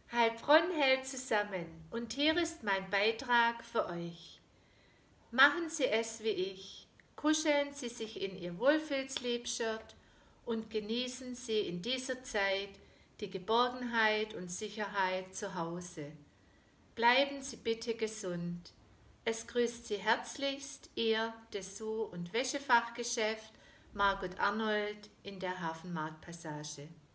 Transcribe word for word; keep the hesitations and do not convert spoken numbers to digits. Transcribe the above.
Heilbronn hält zusammen und hier ist mein Beitrag für euch. Machen Sie es wie ich. Kuscheln Sie sich in Ihr Wohlfühlsleibshirt und genießen Sie in dieser Zeit die Geborgenheit und Sicherheit zu Hause. Bleiben Sie bitte gesund. Es grüßt Sie herzlichst Ihr Dessous- und Wäschefachgeschäft Margot Arnold in der Hafenmarktpassage.